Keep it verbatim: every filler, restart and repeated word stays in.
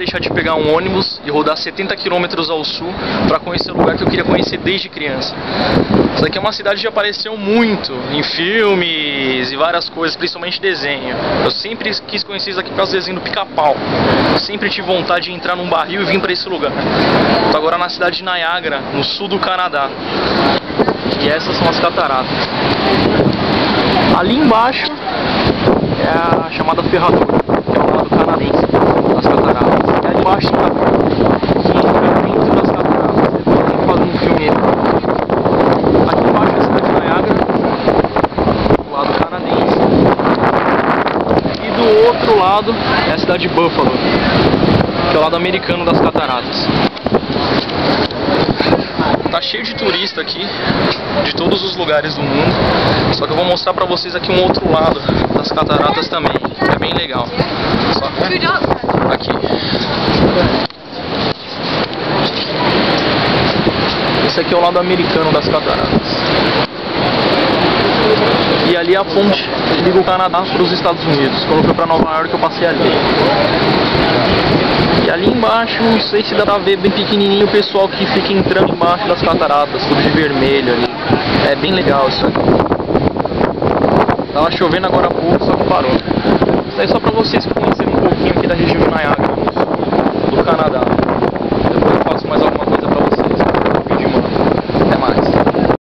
deixar de pegar um ônibus e rodar setenta quilômetros ao sul para conhecer o lugar que eu queria conhecer desde criança. Isso aqui é uma cidade que apareceu muito em filmes e várias coisas, principalmente desenho. Eu sempre quis conhecer isso aqui por causa do desenho do Pica-Pau. Eu sempre tive vontade de entrar num barril e vir para esse lugar. Estou agora na cidade de Niagara, no sul do Canadá. E essas são as cataratas. Ali embaixo é a chamada ferradura, que é o lado canadense das cataratas. E ali embaixo tem a que entra dentro das cataratas. Depois eu tenho fazendo um filme aí. Aqui embaixo é a cidade de Niagara, do lado canadense. E do outro lado é a cidade de Buffalo, que é o lado americano das cataratas. Tá cheio de turista aqui, de todos os lugares do mundo. Só que eu vou mostrar pra vocês aqui um outro lado das cataratas também, que é bem legal. Só que aqui. Esse aqui é o lado americano das cataratas. E ali é a ponte que liga o Canadá para os Estados Unidos. Quando eu fui pra Nova York eu passei ali. E ali embaixo, não sei se dá pra ver bem pequenininho o pessoal que fica entrando embaixo das cataratas, tudo de vermelho ali. É bem legal isso aqui. Tava chovendo agora há pouco, só que parou. Isso aí é só pra vocês que